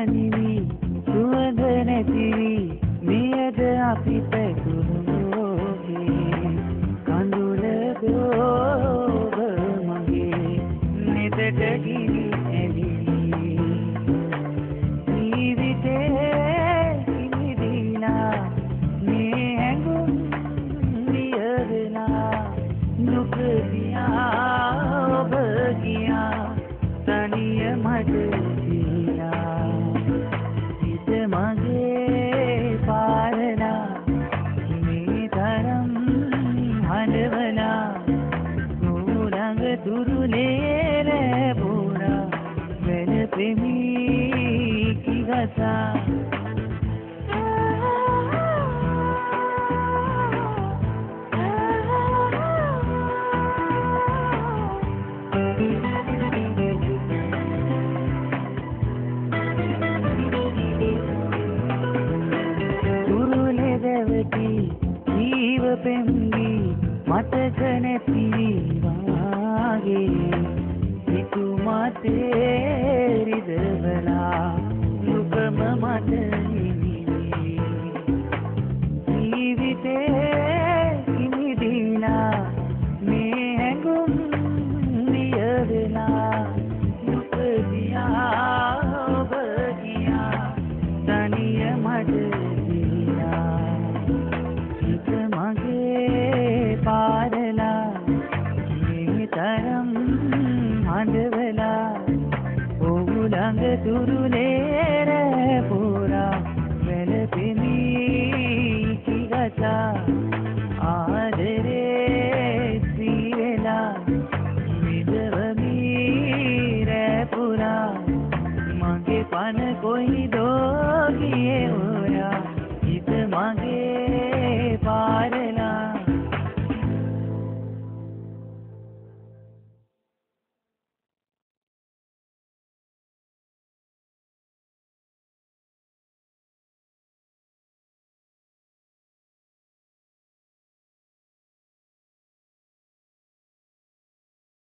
තනිවි සුවඳ නැතිවි මියද අපි පැතුණු ලෝකේ කඳුල දෝබ මගේ නිතට ගිනි ඇලී ජීවිතේ කිමිදිලා මේ හැඟුම් වියදලා නුකදියා ඔබ ගියා තනිය මට දීලා හිත මගේ පාරලා මේ තරම් හඬවලා නුරඟ තුරුලේ රැපුරා වෙනපෙමි කිවසා ජීව පෙම්ගි මතක නැති වාගේ සිතු මතේ රිදවලා දුකම මට නිවිලි ජීවිතේ කිමිදිලා මේ හැඟුම් වියදලා දුක දියා ඔබ ගියා තනිය මට දීලා හිත මගේ පාරලා මේ තරම් හඬවලා ඔහු ළඟ තුරුලේ රැපුරා වැළපෙමි කිගසා ආදරේ සීවෙලා විදවමි රැපුරා මගේ පන කොයිදෝ ගියේ ඔයා